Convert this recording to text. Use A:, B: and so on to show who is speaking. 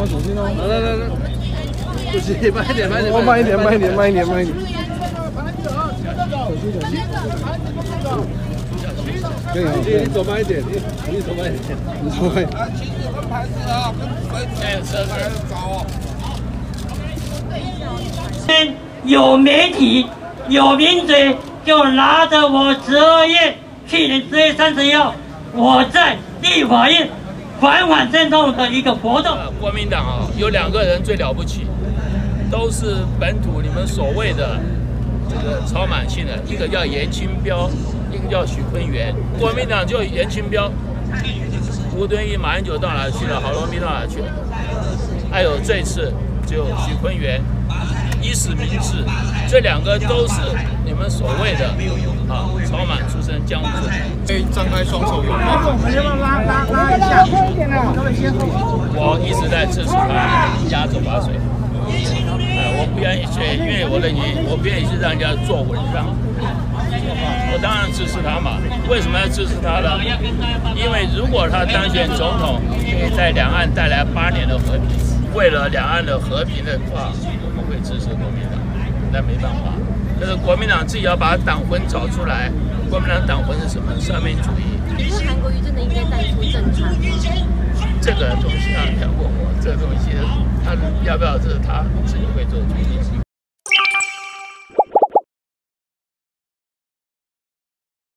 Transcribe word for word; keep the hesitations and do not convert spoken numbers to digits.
A: 小心哦！
B: 来来来来，不行，慢一点，慢一点，
A: 哦，慢一点，慢一点，慢一点，慢一点。小心，小心。可以啊，
B: 你你走慢一点，你你走慢一点，
A: 你走慢。
C: 啊，其实跟牌子啊，跟水准车来找哦。
D: 有媒体有名嘴就拿着我十二月去年十月三十一号我在立法院反反震动的一个活动。
E: 国民党啊，有两个人最了不起，都是本土你们所谓的这个超满性的，一个叫严清标，一个叫许坤元。国民党就严清标，吴敦义、马英九到哪去了？郝龙斌到哪去了？还有这次就许坤元。以史明志，这两个都是你们所谓的啊超满出身江湖。
C: 可以张开双手拥抱。
F: 我们要不要拉拉拉一下？
E: 我一直在支持他压走八水。哎，我不愿意去，因为我认为我不愿意去让人家做文章。我当然支持他嘛。为什么要支持他呢？因为如果他当选总统，可以在两岸带来八年的和平。为了两岸的和平的话，我们会支持国民党，但没办法，但是国民党自己要把党魂找出来。国民党党魂是什么？三民主义。
G: 你觉得韩国瑜真的应该淡出政坛？
E: 这个东西啊，跳过我，这个东西他要不要，这是他自己会做决定。